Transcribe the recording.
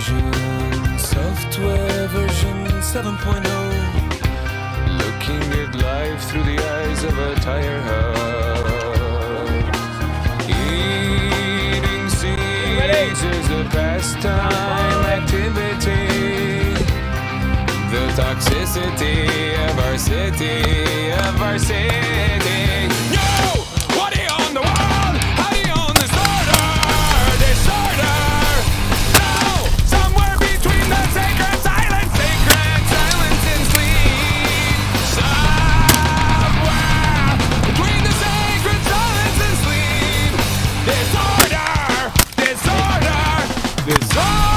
vision, software version 7.0. Looking at life through the eyes of a tire hub. Eating seeds is a pastime activity. The toxicity of our city, of our city. Yo! What do you own the world? How do you own disorder? Disorder! No! Somewhere between the sacred silence and sleep. Somewhere between the sacred silence and sleep. Disorder! Disorder! Disorder!